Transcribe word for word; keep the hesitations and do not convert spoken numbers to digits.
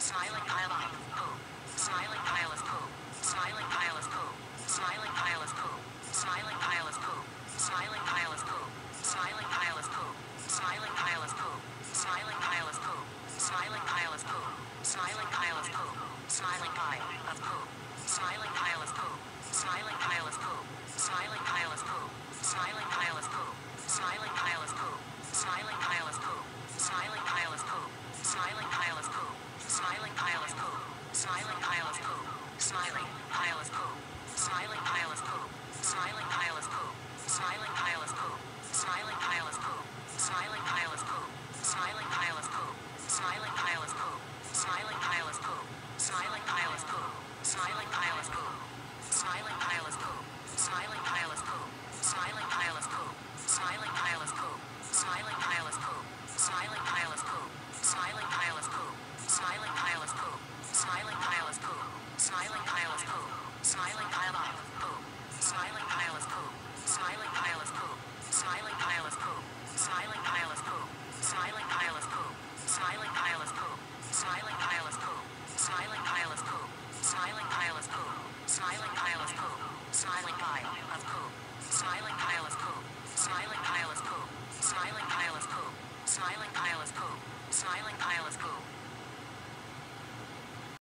Smiling pile of poop. Smiling pile is poop. Smiling pile is poop. Smiling pile is poop. Smiling pile is poop. Smiling pile is poop. Smiling pile is poop. Smiling pile is poop. Smiling pile is poop. Smiling pile is poop. Smiling pile is poop. Smiling pile of poop. Smiling pile is poop. Smiling pile is poop. Smiling pile is poop. Smiling pile is poop. Smiling pile is poop. Smiling pile is poop. Smiling pile is poop. Smiling pile is poop. Smiling pile is poop. Smiling pile is poop. Smiling pile is poop. Smiling pile is poop. Smiling pile is poop. Smiling pile is poop. Smiling pile is poop. Smiling pile